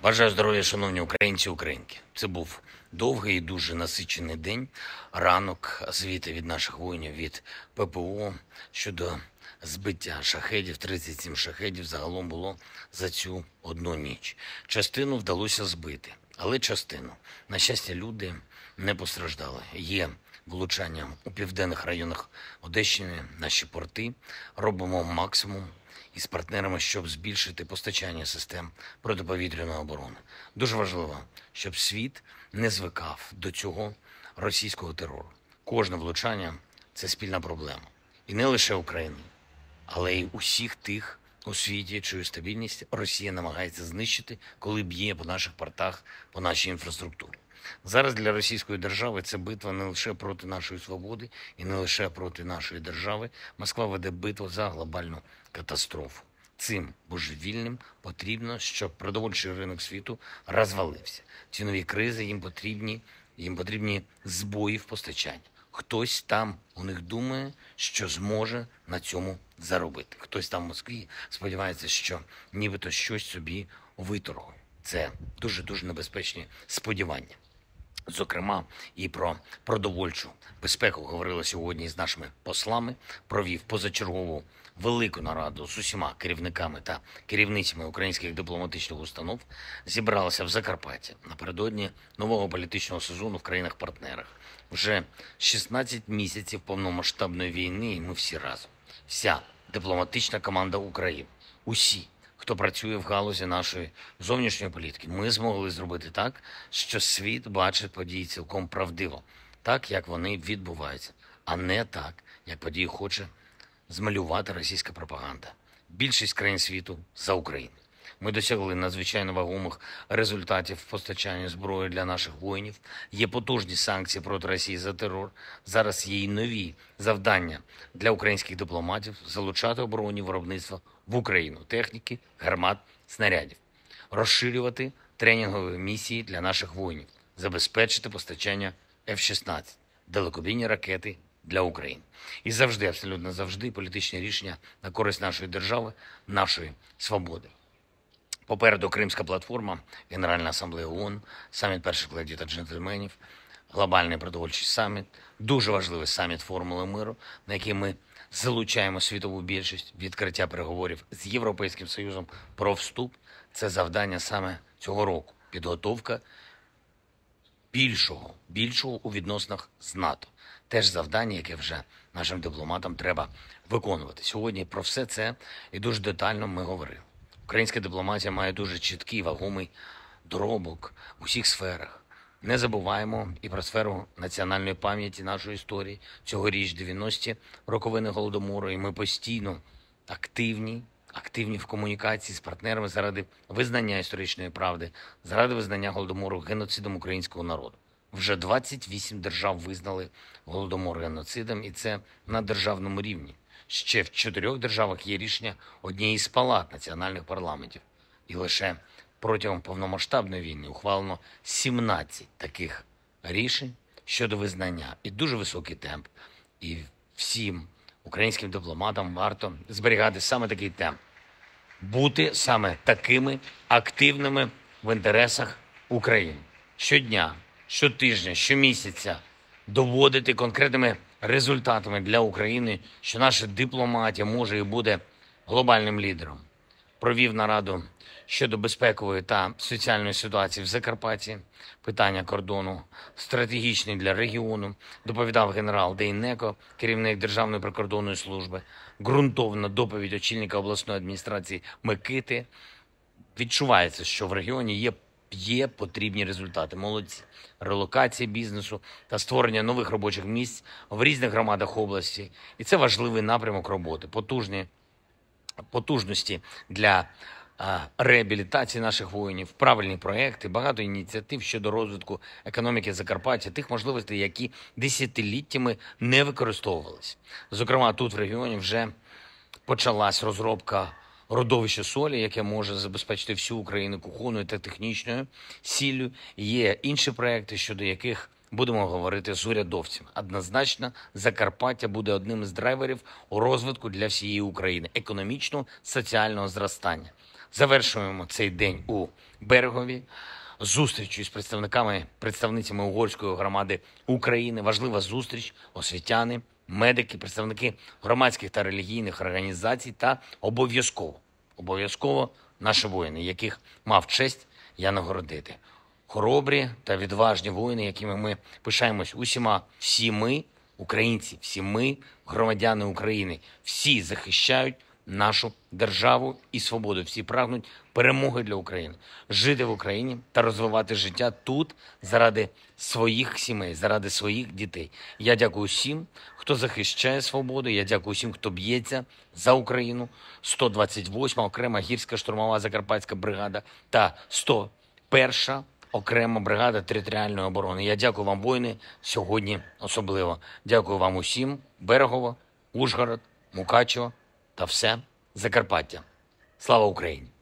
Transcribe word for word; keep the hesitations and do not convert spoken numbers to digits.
Бажаю здоров'я, шановні українці і українки. Це був довгий і дуже насичений день. Ранок, звіти від наших воїнів, від ППО щодо збиття шахедів. тридцять сім шахедів загалом було за цю одну ніч. Частину вдалося збити, але частину. На щастя, люди не постраждали. Є влучання у південних районах Одещини, наші порти. Робимо максимум із партнерами, щоб збільшити постачання систем протиповітряної оборони. Дуже важливо, щоб світ не звикав до цього російського терору. Кожне влучання – це спільна проблема. І не лише України, але й усіх тих у світі, чию стабільність Росія намагається знищити, коли б'є по наших портах, по нашій інфраструктурі. Зараз для російської держави це битва не лише проти нашої свободи і не лише проти нашої держави. Москва веде битву за глобальну катастрофу. Цим божевільним потрібно, щоб продовольчий ринок світу розвалився. Ці нові кризи їм потрібні, їм потрібні збої в постачанні. Хтось там у них думає, що зможе на цьому заробити. Хтось там в Москві сподівається, що нібито щось собі виторгує. Це дуже-дуже небезпечні сподівання. Зокрема, і про продовольчу безпеку говорили сьогодні з нашими послами, провів позачергову велику нараду з усіма керівниками та керівницями українських дипломатичних установ, зібралася в Закарпатті напередодні нового політичного сезону в країнах-партнерах. Вже шістнадцять місяців повномасштабної війни, і ми всі разом. Вся дипломатична команда України, усі, хто працює в галузі нашої зовнішньої політики. Ми змогли зробити так, що світ бачить події цілком правдиво, так, як вони відбуваються, а не так, як події хоче змалювати російська пропаганда. Більшість країн світу за Україну. Ми досягли надзвичайно вагомих результатів в постачанні зброї для наших воїнів. Є потужні санкції проти Росії за терор. Зараз є й нові завдання для українських дипломатів залучати оборонні виробництва в Україну, техніки, гармат, снарядів, розширювати тренінгові місії для наших воїнів, забезпечити постачання еф шістнадцять, далекобійні ракети для України. І завжди, абсолютно завжди, політичні рішення на користь нашої держави, нашої свободи. Попереду Кримська платформа, Генеральна асамблея ООН, саміт перших леді та джентльменів, глобальний продовольчий саміт, дуже важливий саміт формули миру, на який ми залучаємо світову більшість, відкриття переговорів з Європейським Союзом про вступ. Це завдання саме цього року. Підготовка більшого, більшого у відносинах з НАТО. Теж завдання, яке вже нашим дипломатам треба виконувати. Сьогодні про все це і дуже детально ми говорили. Українська дипломатія має дуже чіткий, вагомий доробок в усіх сферах. Не забуваємо і про сферу національної пам'яті нашої історії. Цьогоріч дев'яності роковини Голодомору, і ми постійно активні, активні в комунікації з партнерами заради визнання історичної правди, заради визнання Голодомору геноцидом українського народу. Вже двадцять вісім держав визнали Голодомор геноцидом, і це на державному рівні. Ще в чотирьох державах є рішення однієї з палат національних парламентів. І лише протягом повномасштабної війни ухвалено сімнадцять таких рішень щодо визнання. І дуже високий темп. І всім українським дипломатам варто зберігати саме такий темп. Бути саме такими активними в інтересах України. Щодня, щотижня, щомісяця доводити конкретними результатами для України, що наша дипломатія може і буде глобальним лідером. Провів нараду щодо безпекової та соціальної ситуації в Закарпатті, питання кордону стратегічні для регіону, доповідав генерал Дейнеко, керівник Державної прикордонної служби, ґрунтовна доповідь очільника обласної адміністрації Микити. Відчувається, що в регіоні є Є потрібні результати. Молодці. Релокація бізнесу та створення нових робочих місць в різних громадах області. І це важливий напрямок роботи. Потужні, потужності для а, реабілітації наших воїнів, правильні проекти, багато ініціатив щодо розвитку економіки Закарпаття, тих можливостей, які десятиліттями не використовувалися. Зокрема, тут в регіоні вже почалась розробка родовище солі, яке може забезпечити всю Україну кухонною та технічною сіллю. Є інші проекти, щодо яких будемо говорити з урядовцями. Однозначно, Закарпаття буде одним з драйверів у розвитку для всієї України, економічного, соціального зростання. Завершуємо цей день у Берегові зустрічю з представниками, представницями угорської громади України. Важлива зустріч, освітяни, медики, представники громадських та релігійних організацій та обов'язково, обов'язково наші воїни, яких мав честь я нагородити. Хоробрі та відважні воїни, якими ми пишаємось усіма. Всі ми, українці, всі ми, громадяни України, всі захищають нашу державу і свободу. Всі прагнуть перемоги для України, жити в Україні та розвивати життя тут заради своїх сімей, заради своїх дітей. Я дякую всім, хто захищає свободу. Я дякую всім, хто б'ється за Україну. сто двадцять восьма окрема гірська штурмова Закарпатська бригада та сто перша окрема бригада територіальної оборони. Я дякую вам, воїни, сьогодні особливо. Дякую вам усім. Берегово, Ужгород, Мукачево та все Закарпаття. Слава Україні!